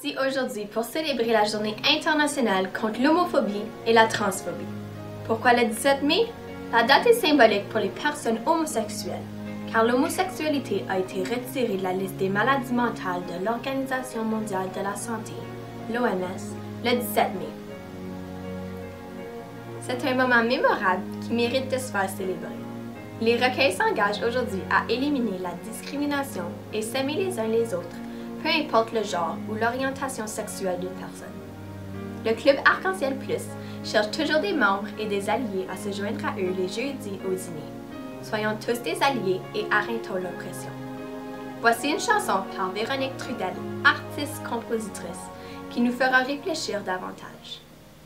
ici aujourd'hui pour célébrer la journée internationale contre l'homophobie et la transphobie. Pourquoi le 17 mai? La date est symbolique pour les personnes homosexuelles, car l'homosexualité a été retirée de la liste des maladies mentales de l'Organisation mondiale de la santé, l'OMS, le 17 mai. C'est un moment mémorable qui mérite de se faire célébrer. Les recueils s'engagent aujourd'hui à éliminer la discrimination et s'aimer les uns les autres, peu importe le genre ou l'orientation sexuelle d'une personne. Le Club Arc-en-Ciel Plus cherche toujours des membres et des alliés à se joindre à eux les jeudis au dîner. Soyons tous des alliés et arrêtons l'oppression. Voici une chanson par Véronique Trudel, artiste-compositrice, qui nous fera réfléchir davantage.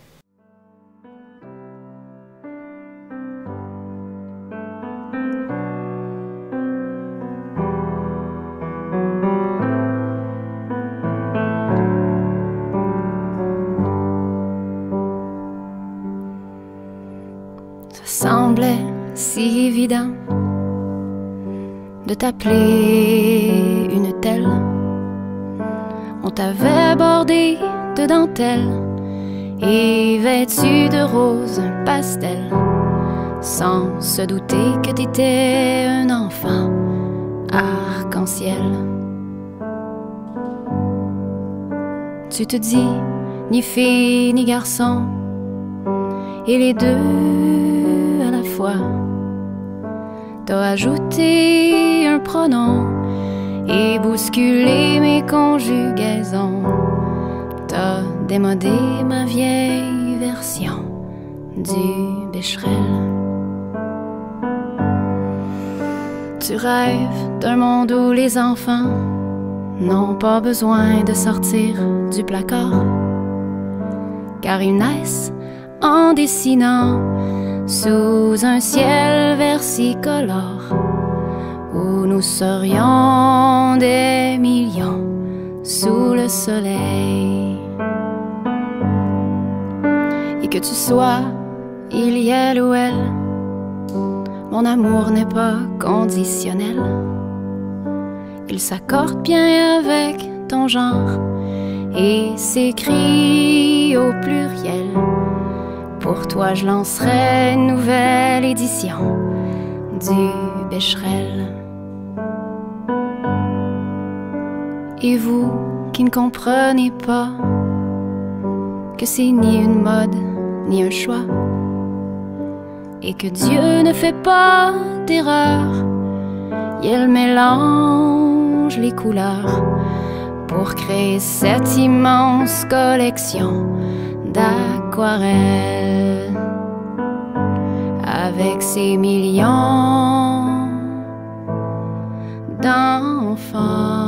Ça semblait si évident de t'appeler une telle. On t'avait bordé de dentelle et vêtu de rose pastel, sans se douter que t'étais un enfant arc-en-ciel. Tu te dis ni fille ni garçon, et les deux à la fois. T'as ajouté un pronom et bousculé mes conjugaisons. T'as démodé ma vieille version du Becherel. Tu rêves d'un monde où les enfants n'ont pas besoin de sortir du placard, car ils naissent en dessinant sous un ciel versicolore où nous serions des millions sous le soleil. Et que tu sois il y elle ou elle, mon amour n'est pas conditionnel. Il s'accorde bien avec ton genre et s'écrit au pluriel. Pour toi, je lancerai une nouvelle édition du Becherel. Et vous qui ne comprenez pas que c'est ni une mode ni un choix, et que Dieu ne fait pas d'erreur, il mélange les couleurs pour créer cette immense collection d'aquarelles avec ses millions d'enfants.